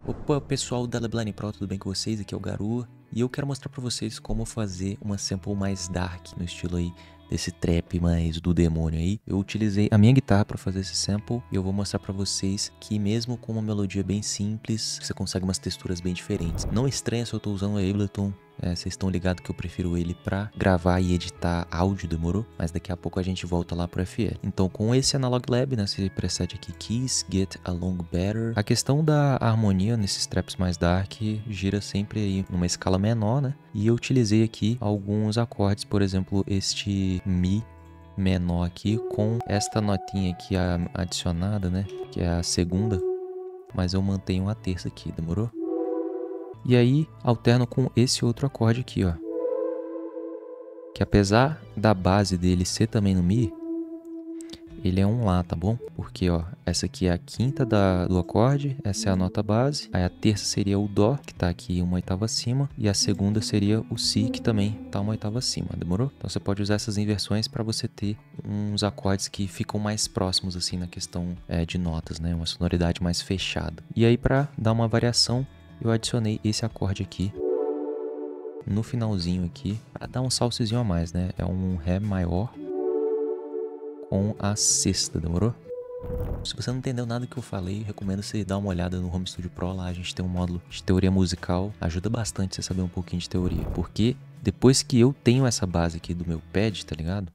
Opa, pessoal da Leblane Pro, tudo bem com vocês? Aqui é o Garu e eu quero mostrar pra vocês como fazer uma sample mais dark no estilo aí desse trap mais do demônio aí. Eu utilizei a minha guitarra pra fazer esse sample e eu vou mostrar pra vocês que mesmo com uma melodia bem simples, você consegue umas texturas bem diferentes. Não estranha se eu tô usando o Ableton. Vocês estão ligados que eu prefiro ele pra gravar e editar áudio, demorou? Mas daqui a pouco a gente volta lá pro FL. Então com esse Analog Lab, nesse preset aqui, Keys Get Along Better, a questão da harmonia nesses traps mais dark gira sempre aí numa escala menor, né? E eu utilizei aqui alguns acordes, por exemplo, este Mi menor aqui com esta notinha aqui adicionada, né? Que é a segunda, mas eu mantenho a terça aqui, demorou? E aí, alterno com esse outro acorde aqui, ó. Que apesar da base dele ser também no Mi, ele é um Lá, tá bom? Porque, ó, essa aqui é a quinta do acorde, essa é a nota base. Aí a terça seria o Dó, que tá aqui uma oitava acima. E a segunda seria o Si, que também tá uma oitava acima, demorou? Então você pode usar essas inversões para você ter uns acordes que ficam mais próximos, assim, na questão de notas, né? Uma sonoridade mais fechada. E aí, para dar uma variação, eu adicionei esse acorde aqui no finalzinho aqui, para dar um salsezinho a mais, né? É um Ré maior com a sexta, demorou? Se você não entendeu nada que eu falei, recomendo você dar uma olhada no Home Studio Pro, lá a gente tem um módulo de teoria musical, ajuda bastante você saber um pouquinho de teoria, porque depois que eu tenho essa base aqui do meu pad, tá ligado?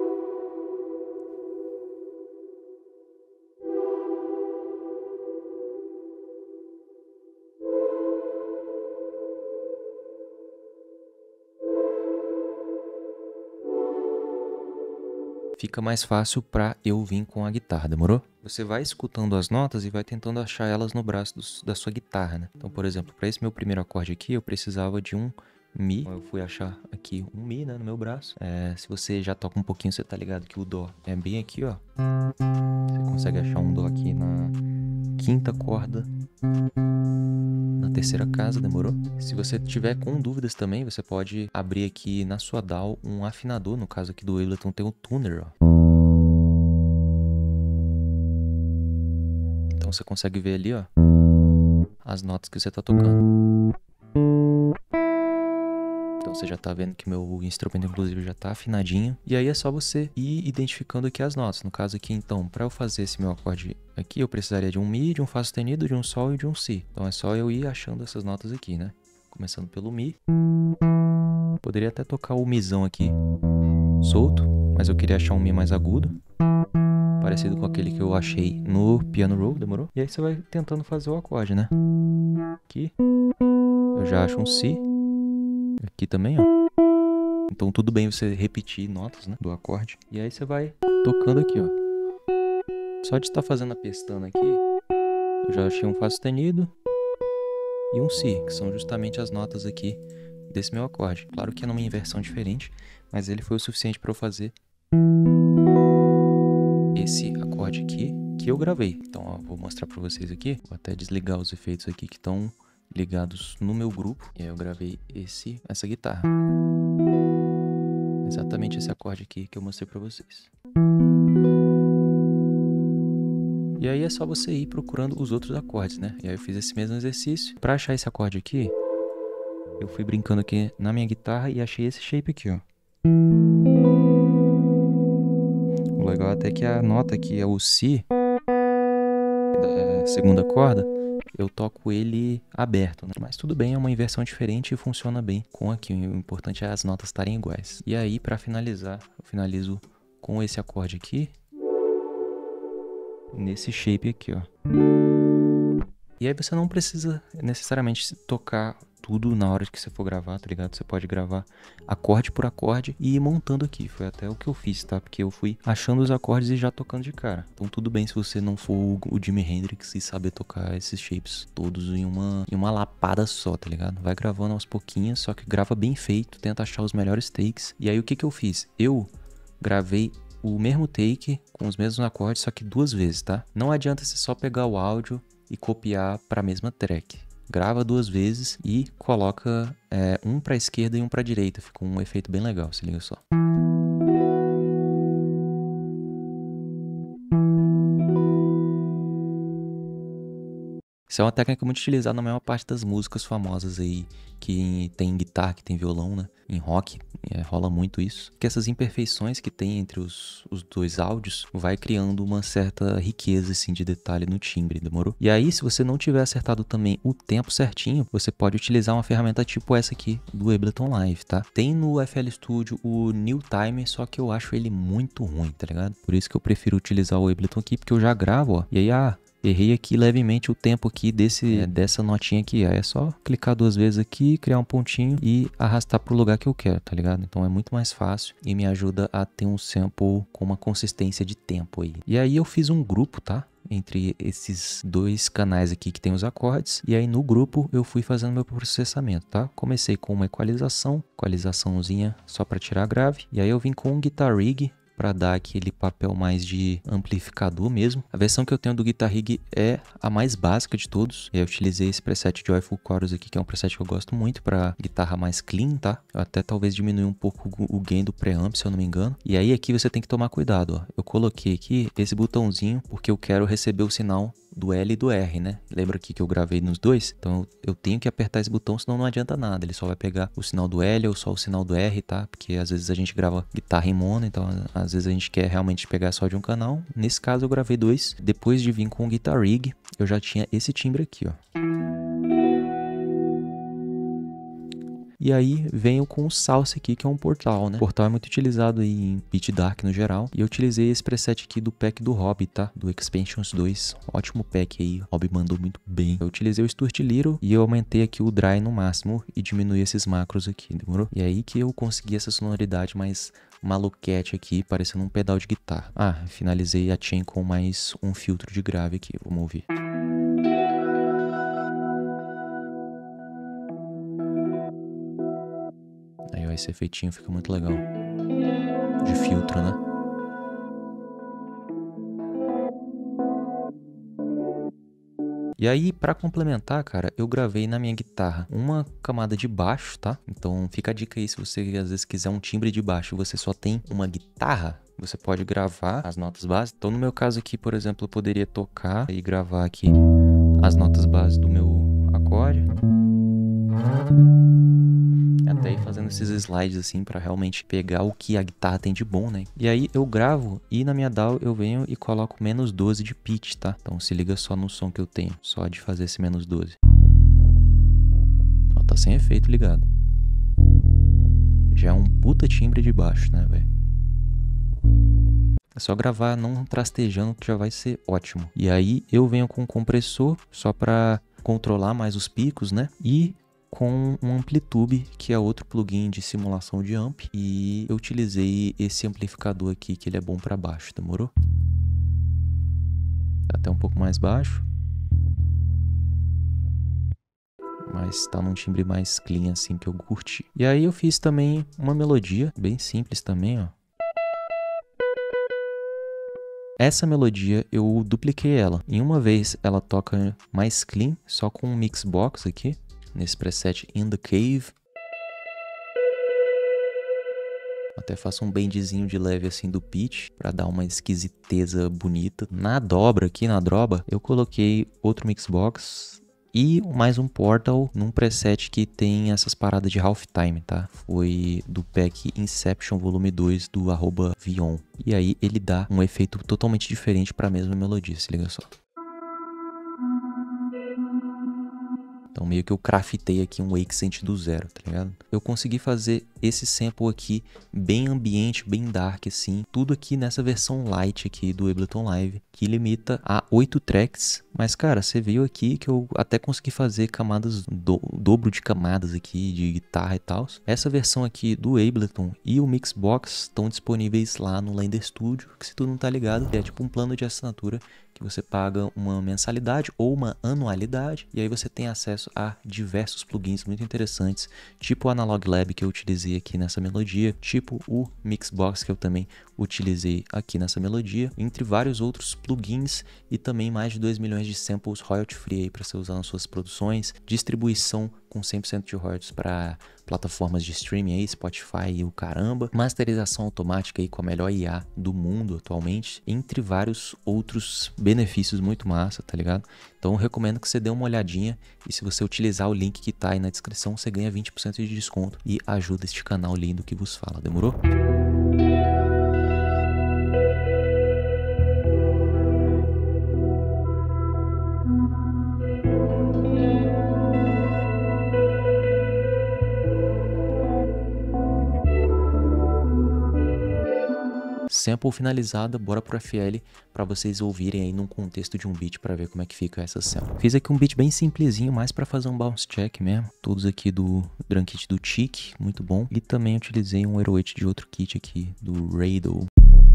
Fica mais fácil pra eu vir com a guitarra, demorou? Você vai escutando as notas e vai tentando achar elas no braço da sua guitarra, né? Então, por exemplo, para esse meu primeiro acorde aqui, eu precisava de um Mi. Então, eu fui achar aqui um Mi, né, no meu braço. Se você já toca um pouquinho, você tá ligado que o Dó é bem aqui, ó. Você consegue achar um Dó aqui na quinta corda, na terceira casa, demorou? Se você tiver com dúvidas também, você pode abrir aqui na sua DAW um afinador, no caso aqui do Ableton tem o tuner, ó. Então você consegue ver ali, ó, as notas que você tá tocando. Então você já tá vendo que meu instrumento inclusive já tá afinadinho. E aí é só você ir identificando aqui as notas. No caso aqui, então, para eu fazer esse meu acorde aqui, eu precisaria de um Mi, de um Fá sustenido, de um Sol e de um Si. Então é só eu ir achando essas notas aqui, né? Começando pelo Mi. Poderia até tocar o Mizão aqui solto, mas eu queria achar um Mi mais agudo, parecido com aquele que eu achei no Piano Roll, demorou? E aí você vai tentando fazer o acorde, né? Aqui, eu já acho um Si. Aqui também, ó. Então tudo bem você repetir notas, né, do acorde. E aí você vai tocando aqui, ó. Só de estar fazendo a pestana aqui, eu já achei um Fá sustenido e um Si, que são justamente as notas aqui desse meu acorde. Claro que é numa inversão diferente, mas ele foi o suficiente para eu fazer esse acorde aqui que eu gravei. Então, ó, vou mostrar para vocês aqui. Vou até desligar os efeitos aqui que estão ligados no meu grupo. E aí eu gravei essa guitarra. Exatamente esse acorde aqui que eu mostrei para vocês. E aí é só você ir procurando os outros acordes, né? E aí eu fiz esse mesmo exercício. Para achar esse acorde aqui, eu fui brincando aqui na minha guitarra e achei esse shape aqui, ó. O legal até que a nota aqui é o Si, da segunda corda, eu toco ele aberto, né? Mas tudo bem, é uma inversão diferente e funciona bem com aqui. O importante é as notas estarem iguais. E aí, para finalizar, eu finalizo com esse acorde aqui, nesse shape aqui, ó. E aí você não precisa necessariamente tocar tudo na hora que você for gravar, tá ligado? Você pode gravar acorde por acorde e ir montando aqui. Foi até o que eu fiz, tá? Porque eu fui achando os acordes e já tocando de cara. Então tudo bem se você não for o Jimi Hendrix e saber tocar esses shapes todos em uma lapada só, tá ligado? Vai gravando aos pouquinhos, só que grava bem feito, tenta achar os melhores takes. E aí o que eu fiz? Eu gravei o mesmo take com os mesmos acordes, só que 2 vezes, tá? Não adianta você só pegar o áudio e copiar para a mesma track. Grava 2 vezes e coloca um para a esquerda e um para a direita. Fica um efeito bem legal, se liga só. Isso é uma técnica muito utilizada na maior parte das músicas famosas aí, que tem guitarra, que tem violão, né? Em rock, rola muito isso. Que essas imperfeições que tem entre os dois áudios vai criando uma certa riqueza, assim, de detalhe no timbre, demorou? E aí, se você não tiver acertado também o tempo certinho, você pode utilizar uma ferramenta tipo essa aqui do Ableton Live, tá? Tem no FL Studio o New Timer, só que eu acho ele muito ruim, tá ligado? Por isso que eu prefiro utilizar o Ableton aqui, porque eu já gravo, ó. E aí, errei aqui levemente o tempo aqui dessa notinha aqui. Aí é só clicar 2 vezes aqui, criar um pontinho e arrastar pro lugar que eu quero, tá ligado? Então é muito mais fácil e me ajuda a ter um sample com uma consistência de tempo aí. E aí eu fiz um grupo, tá? Entre esses 2 canais aqui que tem os acordes. E aí no grupo eu fui fazendo meu processamento, tá? Comecei com uma equalizaçãozinha só para tirar grave. E aí eu vim com um Guitar Rig para dar aquele papel mais de amplificador mesmo. A versão que eu tenho do Guitar Rig é a mais básica de todos. Eu utilizei esse preset Joyful Chorus aqui, que é um preset que eu gosto muito para guitarra mais clean, tá? Eu até talvez diminuir um pouco o gain do preamp, se eu não me engano. E aí aqui você tem que tomar cuidado, ó. Eu coloquei aqui esse botãozinho porque eu quero receber o sinal do L e do R, né? Lembra aqui que eu gravei nos dois? Então eu tenho que apertar esse botão, senão não adianta nada. Ele só vai pegar o sinal do L ou só o sinal do R, tá? Porque às vezes a gente grava guitarra em mono, então às vezes a gente quer realmente pegar só de um canal. Nesse caso eu gravei 2. Depois de vir com o Guitar Rig, eu já tinha esse timbre aqui, ó. E aí venho com o Salsa aqui, que é um Portal, né? O Portal é muito utilizado aí em Beat Dark no geral. E eu utilizei esse preset aqui do pack do Rob, tá? Do Expansions 2. Ótimo pack aí. O Rob mandou muito bem. Eu utilizei o Stuart Little e eu aumentei aqui o Dry no máximo e diminuí esses macros aqui, demorou? E aí que eu consegui essa sonoridade mais maluquete aqui, parecendo um pedal de guitarra. Ah, finalizei a chain com mais um filtro de grave aqui. Vamos ouvir. Aí ó, esse efeitinho fica muito legal. De filtro, né? E aí, pra complementar, cara, eu gravei na minha guitarra uma camada de baixo, tá? Então fica a dica aí, se você às vezes quiser um timbre de baixo e você só tem uma guitarra, você pode gravar as notas básicas. Então no meu caso aqui, por exemplo, eu poderia tocar e gravar aqui as notas básicas do meu acorde. Até ir fazendo esses slides assim pra realmente pegar o que a guitarra tem de bom, né? E aí eu gravo e na minha DAW eu venho e coloco menos 12 de pitch, tá? Então se liga só no som que eu tenho, só de fazer esse menos 12. Ó, tá sem efeito ligado. Já é um puta timbre de baixo, né, velho? É só gravar não trastejando que já vai ser ótimo. E aí eu venho com um compressor só pra controlar mais os picos, né? E com um Amplitube, que é outro plugin de simulação de amp, e eu utilizei esse amplificador aqui, que ele é bom para baixo, demorou? Tá até um pouco mais baixo, mas tá num timbre mais clean assim que eu curti. E aí eu fiz também uma melodia, bem simples também, ó. Essa melodia eu dupliquei ela. Em uma vez ela toca mais clean, só com um mixbox aqui, nesse preset In The Cave. Até faço um bendzinho de leve assim do pitch para dar uma esquisiteza bonita. Na dobra aqui, na droba, eu coloquei outro mixbox e mais um portal num preset que tem essas paradas de halftime, tá? Foi do pack Inception Volume 2 do @Vion. E aí ele dá um efeito totalmente diferente para a mesma melodia, se liga só. Então meio que eu craftei aqui um Accent do zero, tá ligado? Eu consegui fazer esse sample aqui bem ambiente, bem dark assim. Tudo aqui nessa versão light aqui do Ableton Live, que limita a 8 tracks. Mas cara, você viu aqui que eu até consegui fazer camadas, dobro de camadas aqui de guitarra e tal. Essa versão aqui do Ableton e o Mixbox estão disponíveis lá no Lender Studio, que se tu não tá ligado, é tipo um plano de assinatura que você paga uma mensalidade ou uma anualidade, e aí você tem acesso a diversos plugins muito interessantes, tipo o Analog Lab que eu utilizei aqui nessa melodia, tipo o Mixbox que eu também utilizei aqui nessa melodia, entre vários outros plugins e também mais de 2 milhões de samples royalty free para você usar nas suas produções, distribuição com 100% de royalties para plataformas de streaming aí, Spotify e o caramba. Masterização automática aí com a melhor IA do mundo atualmente, entre vários outros benefícios muito massa, tá ligado? Então eu recomendo que você dê uma olhadinha e se você utilizar o link que tá aí na descrição, você ganha 20% de desconto e ajuda este canal lindo que vos fala, demorou? Sample finalizada, bora pro FL para vocês ouvirem aí num contexto de um beat para ver como é que fica essa sample. Fiz aqui um beat bem simplesinho, mais para fazer um bounce check mesmo. Todos aqui do drum kit do Chic, muito bom. E também utilizei um 808 de outro kit aqui, do Rado.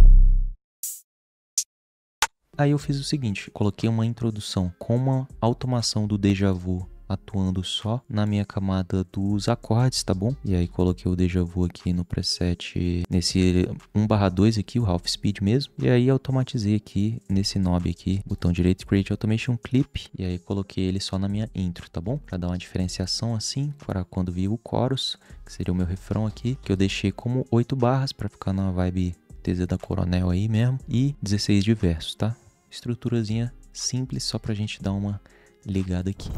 Aí eu fiz o seguinte, coloquei uma introdução com uma automação do Deja Vu atuando só na minha camada dos acordes, tá bom? E aí coloquei o Deja Vu aqui no preset, nesse 1/2 aqui, o half speed mesmo. E aí automatizei aqui nesse knob aqui, botão direito, Create Automation Clip. E aí coloquei ele só na minha intro, tá bom? Pra dar uma diferenciação assim, para quando vir o chorus, que seria o meu refrão aqui, que eu deixei como 8 barras pra ficar na vibe TZ da Coronel aí mesmo. E 16 de versos, tá? Estruturazinha simples, só pra gente dar uma ligada aqui.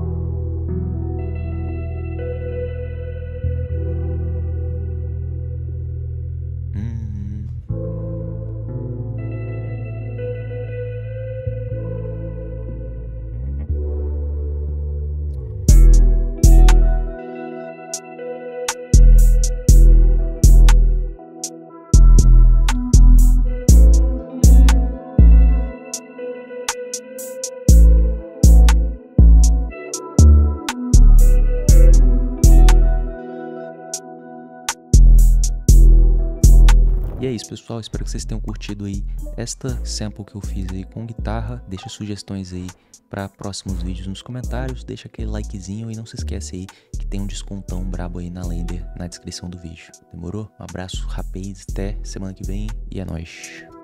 E é isso, pessoal, espero que vocês tenham curtido aí esta sample que eu fiz aí com guitarra. Deixa sugestões aí para próximos vídeos nos comentários, deixa aquele likezinho e não se esquece aí que tem um descontão brabo aí na Lender na descrição do vídeo. Demorou? Um abraço, rapaz, até semana que vem e é nóis.